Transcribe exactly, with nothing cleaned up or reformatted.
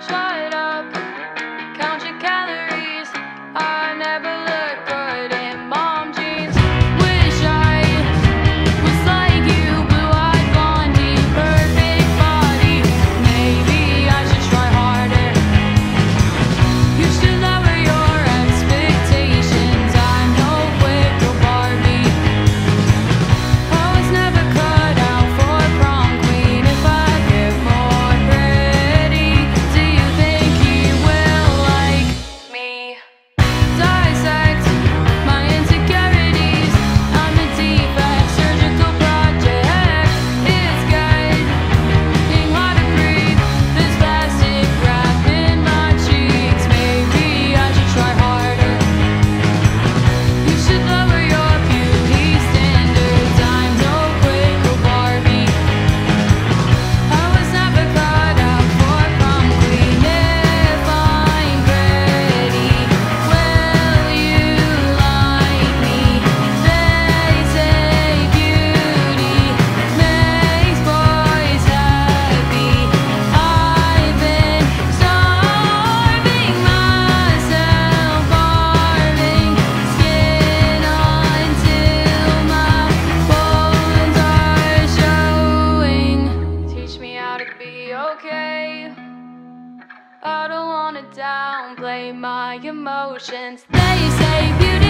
Shut up, count your calories. I never look good in mom jeans. Wish I was like you, blue-eyed blondie, perfect body. Maybe I should try harder. You should lower your expectations. I'm no wicked Barbie. I was never cut out for prom queen. If I get more pretty, do you think he will like me? Dissect my insecurities. I'm a defect, surgical project. It's getting hard to breathe. This plastic wrap in my cheeks. Maybe I should try harder. You should lower your beauty standards. I'm no quicker Barbie. I was never cut out for prom queen. If I'm pretty, will you like me? They say beauty makes boys happy. I've been starving myself, carving skin until my bones are showing. Teach me how to be okay. I don't wanna downplay my emotions. They say beauty